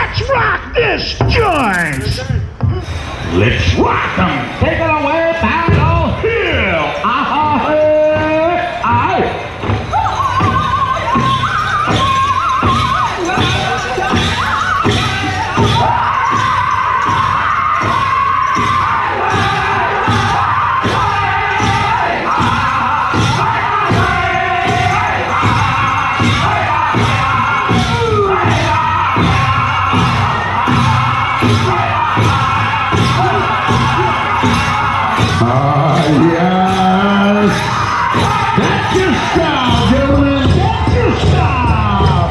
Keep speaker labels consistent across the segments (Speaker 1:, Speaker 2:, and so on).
Speaker 1: Let's rock this joint! Let's rock 'em!
Speaker 2: Take it away, Powwow!
Speaker 1: Here! Yes! That's your style, gentlemen! That's your style!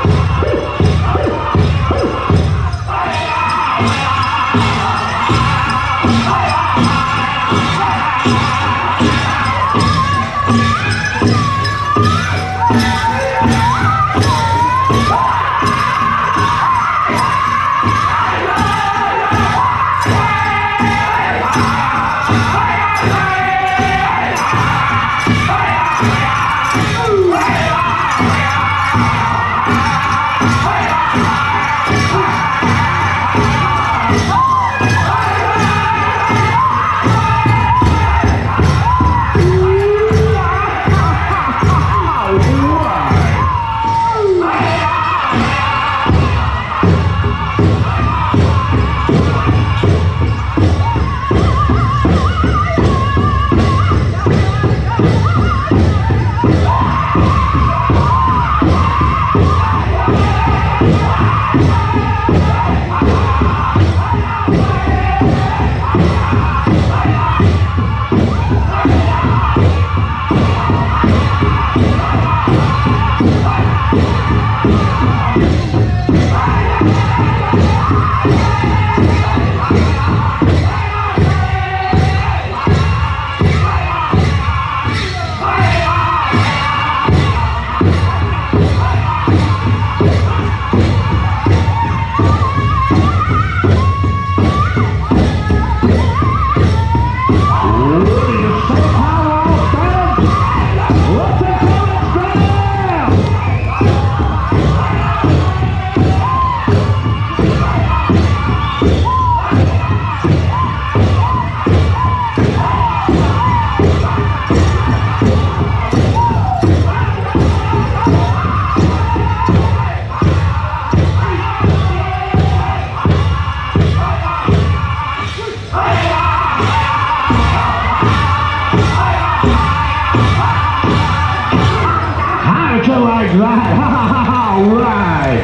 Speaker 1: Like that. All right.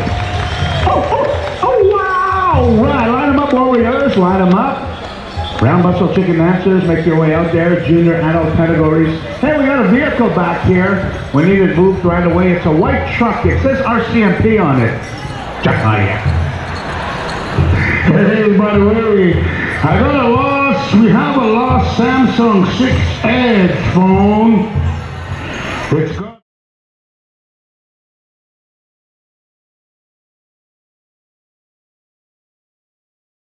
Speaker 1: Oh, wow. Right. Line them up, warriors. Line them up. Round muscle chicken dancers, make your way out there. Junior, adult categories. Hey, we got a vehicle back here. We need it moved right away. It's a white truck. It says RCMP on it. Check out here. Hey, by the way, we have a lost Samsung 6 Edge phone.